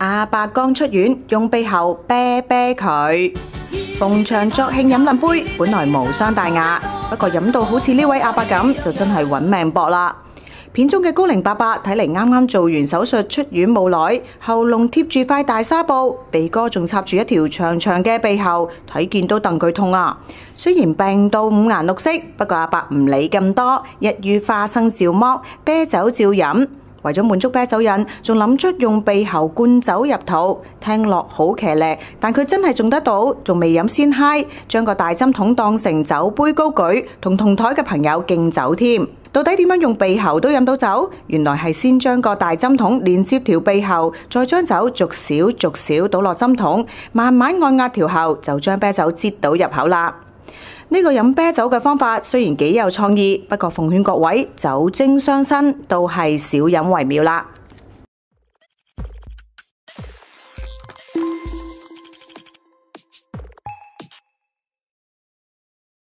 阿伯剛出院，用鼻喉啤啤佢。逢場作興飲撚杯，本來無傷大雅，不過飲到好似呢位阿伯咁，就真係揾命搏啦。片中嘅高齡伯伯睇嚟啱啱做完手術出院冇耐，喉嚨貼住塊大紗布，鼻哥仲插住一條長長嘅鼻喉，睇見都戥佢痛啊！雖然病到五顏六色，不過阿伯唔理咁多，一於花生照剝，啤酒照飲。為咗滿足啤酒癮，仲諗出用鼻喉灌酒入肚，聽落好騎呢，但佢真係中得到，仲未飲先嗨，將個大針筒當成酒杯高舉，同台嘅朋友敬酒添。到底點樣用鼻喉都飲到酒？原來係先將個大針筒連接條鼻喉，再將酒逐少倒落針筒，慢慢按壓條喉，就將啤酒擠到入口啦。呢個飲啤酒嘅方法雖然幾有創意，不過奉勸各位酒精傷身，都係少飲為妙啦。